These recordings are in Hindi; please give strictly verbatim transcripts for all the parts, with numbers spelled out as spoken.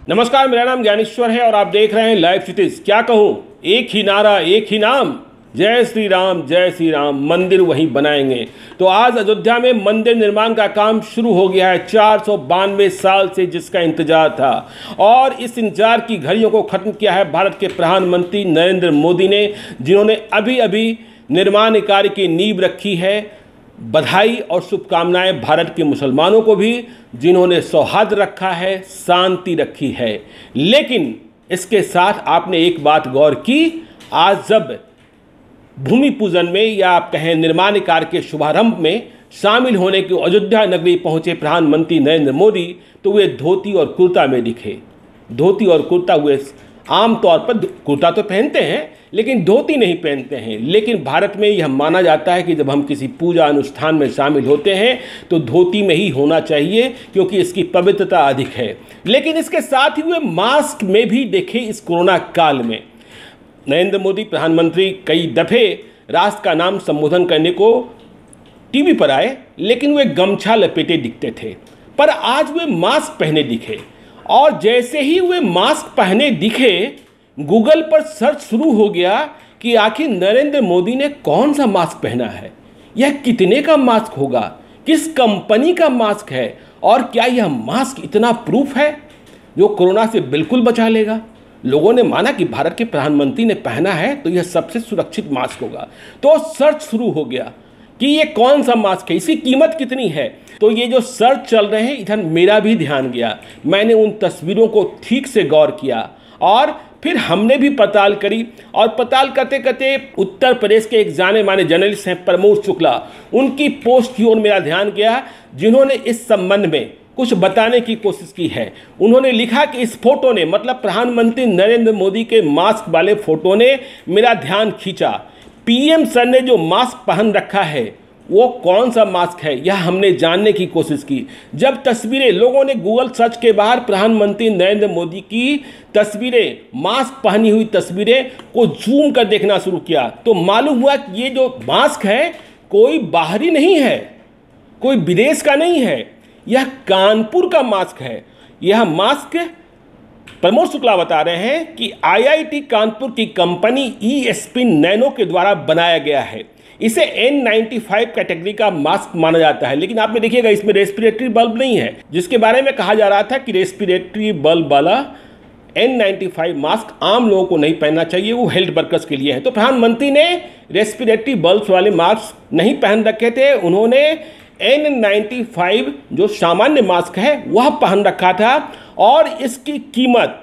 नमस्कार, मेरा नाम ज्ञानेश्वर है और आप देख रहे हैं लाइव सिटीज। क्या कहूँ, एक ही नारा, एक ही नाम, जय श्री राम, जय श्री राम, मंदिर वहीं बनाएंगे। तो आज अयोध्या में मंदिर निर्माण का काम शुरू हो गया है। चार सौ बानवे साल से जिसका इंतजार था और इस इंतजार की घड़ियों को खत्म किया है भारत के प्रधानमंत्री नरेंद्र मोदी ने, जिन्होंने अभी अभी निर्माण कार्य की नींव रखी है। बधाई और शुभकामनाएं भारत के मुसलमानों को भी, जिन्होंने सौहार्द रखा है, शांति रखी है। लेकिन इसके साथ आपने एक बात गौर की, आज जब भूमि पूजन में या आप कहें निर्माण कार्य के शुभारंभ में शामिल होने के अयोध्या नगरी पहुंचे प्रधानमंत्री नरेंद्र मोदी, तो वे धोती और कुर्ता में दिखे। धोती और कुर्ता हुए आमतौर पर कुर्ता तो पहनते हैं लेकिन धोती नहीं पहनते हैं। लेकिन भारत में यह माना जाता है कि जब हम किसी पूजा अनुष्ठान में शामिल होते हैं तो धोती में ही होना चाहिए, क्योंकि इसकी पवित्रता अधिक है। लेकिन इसके साथ ही वे मास्क में भी देखे। इस कोरोना काल में नरेंद्र मोदी प्रधानमंत्री कई दफ़े राष्ट्र का नाम संबोधन करने को टीवी पर आए, लेकिन वे गमछा लपेटे दिखते थे। पर आज वे मास्क पहने दिखे और जैसे ही वे मास्क पहने दिखे, गूगल पर सर्च शुरू हो गया कि आखिर नरेंद्र मोदी ने कौन सा मास्क पहना है, यह कितने का मास्क होगा, किस कंपनी का मास्क है और क्या यह मास्क इतना प्रूफ है जो कोरोना से बिल्कुल बचा लेगा। लोगों ने माना कि भारत के प्रधानमंत्री ने पहना है तो यह सबसे सुरक्षित मास्क होगा। तो सर्च शुरू हो गया कि ये कौन सा मास्क है, इसकी कीमत कितनी है। तो ये जो सर्च चल रहे हैं, इधर मेरा भी ध्यान गया। मैंने उन तस्वीरों को ठीक से गौर किया और फिर हमने भी पड़ताल करी। और पड़ताल करते करते उत्तर प्रदेश के एक जाने माने जर्नलिस्ट हैं प्रमोद शुक्ला, उनकी पोस्ट की ओर मेरा ध्यान गया, जिन्होंने इस संबंध में कुछ बताने की कोशिश की है। उन्होंने लिखा कि इस फोटो ने, मतलब प्रधानमंत्री नरेंद्र मोदी के मास्क वाले फोटो ने मेरा ध्यान खींचा। पीएम सर ने जो मास्क पहन रखा है वो कौन सा मास्क है, यह हमने जानने की कोशिश की। जब तस्वीरें, लोगों ने गूगल सर्च के बाहर प्रधानमंत्री नरेंद्र मोदी की तस्वीरें, मास्क पहनी हुई तस्वीरें को जूम कर देखना शुरू किया, तो मालूम हुआ कि ये जो मास्क है कोई बाहरी नहीं है, कोई विदेश का नहीं है, यह कानपुर का मास्क है। यह मास्क प्रमोद शुक्ला बता रहे हैं कि आईआईटी कानपुर की कंपनी ईएसपिन नैनो के द्वारा बनाया गया है। इसे एन नाइंटी फाइव कैटेगरी का मास्क माना जाता है। लेकिन आपने देखिएगा इसमें रेस्पिरेटरी बल्ब नहीं है, जिसके बारे में कहा जा रहा था कि रेस्पिरेटरी बल्ब वाला एन नाइंटी फाइव मास्क आम लोगों को नहीं पहनना चाहिए, वो हेल्थ वर्कर्स के लिए है। तो प्रधानमंत्री ने रेस्पिरेटरी बल्ब वाले मास्क नहीं पहन रखे थे, उन्होंने एन नाइंटी फाइव जो सामान्य मास्क है वह पहन रखा था। और इसकी कीमत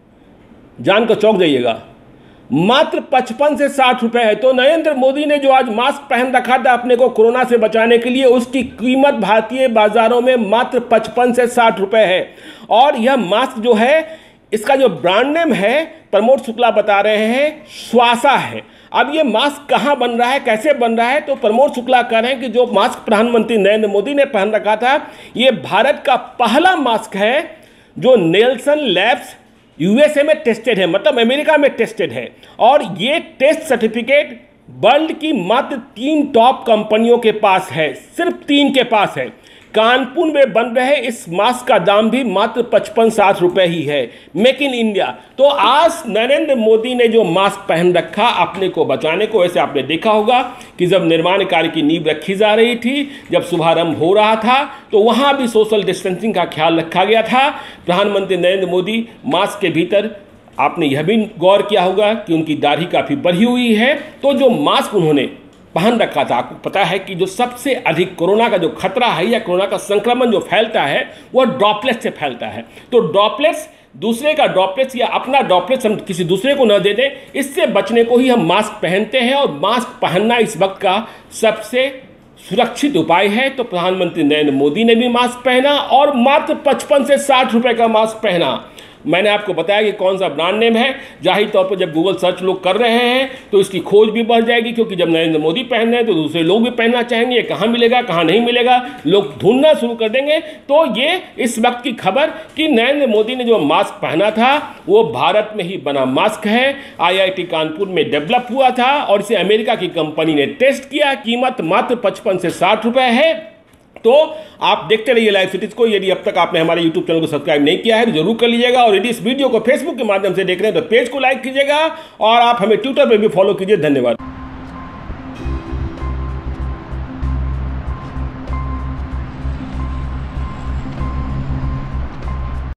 जानकर चौंक जाइएगा, मात्र पचपन से साठ रुपए है। तो नरेंद्र मोदी ने जो आज मास्क पहन रखा था अपने को कोरोना से बचाने के लिए, उसकी कीमत भारतीय बाजारों में मात्र पचपन से साठ रुपए है। और यह मास्क जो है, इसका जो ब्रांड नेम है, प्रमोद शुक्ला बता रहे हैं, श्वासा है। अब ये मास्क कहाँ बन रहा है, कैसे बन रहा है, तो प्रमोद शुक्ला कह रहे हैं कि जो मास्क प्रधानमंत्री नरेंद्र मोदी ने पहन रखा था, ये भारत का पहला मास्क है जो नेल्सन लैब्स यूएसए में टेस्टेड है, मतलब अमेरिका में टेस्टेड है। और ये टेस्ट सर्टिफिकेट वर्ल्ड की मात्र तीन टॉप कंपनियों के पास है, सिर्फ तीन के पास है। कानपुर में बन रहे इस मास्क का दाम भी मात्र पचपन साठ रुपए ही है, मेक इन इंडिया। तो आज नरेंद्र मोदी ने जो मास्क पहन रखा अपने को बचाने को, वैसे आपने देखा होगा कि जब निर्माण कार्य की नींव रखी जा रही थी, जब शुभारंभ हो रहा था, तो वहां भी सोशल डिस्टेंसिंग का ख्याल रखा गया था। प्रधानमंत्री नरेंद्र मोदी मास्क के भीतर, आपने यह भी गौर किया होगा कि उनकी दाढ़ी काफ़ी बढ़ी हुई है। तो जो मास्क उन्होंने पहन रखा था, आपको पता है कि जो सबसे अधिक कोरोना का जो खतरा है या कोरोना का संक्रमण जो फैलता है वह ड्रॉपलेट से फैलता है। तो ड्रॉपलेट्स, दूसरे का ड्रॉपलेट्स या अपना ड्रॉपलेट्स हम किसी दूसरे को न दे दें, इससे बचने को ही हम मास्क पहनते हैं। और मास्क पहनना इस वक्त का सबसे सुरक्षित उपाय है। तो प्रधानमंत्री नरेंद्र मोदी ने भी मास्क पहना और मात्र पचपन से साठ रुपए का मास्क पहना। मैंने आपको बताया कि कौन सा ब्रांड नेम है। जाहिर तौर पर जब गूगल सर्च लोग कर रहे हैं तो इसकी खोज भी बढ़ जाएगी, क्योंकि जब नरेंद्र मोदी पहन रहे हैं तो दूसरे लोग भी पहनना चाहेंगे। ये कहाँ मिलेगा, कहाँ नहीं मिलेगा, लोग ढूंढना शुरू कर देंगे। तो ये इस वक्त की खबर कि नरेंद्र मोदी ने जो मास्क पहना था वो भारत में ही बना मास्क है, आईआईटी कानपुर में डेवलप हुआ था और इसे अमेरिका की कंपनी ने टेस्ट किया। कीमत मात्र पचपन से साठ रुपये है। तो आप देखते रहिए लाइव सिटीज को। यदि अब तक आपने हमारे यूट्यूब चैनल को सब्सक्राइब नहीं किया है तो जरूर कर लीजिएगा, और यदि इस वीडियो को फेसबुक के माध्यम से देख रहे हैं तो पेज को लाइक कीजिएगा, और आप हमें ट्विटर पर भी फॉलो कीजिए। धन्यवाद।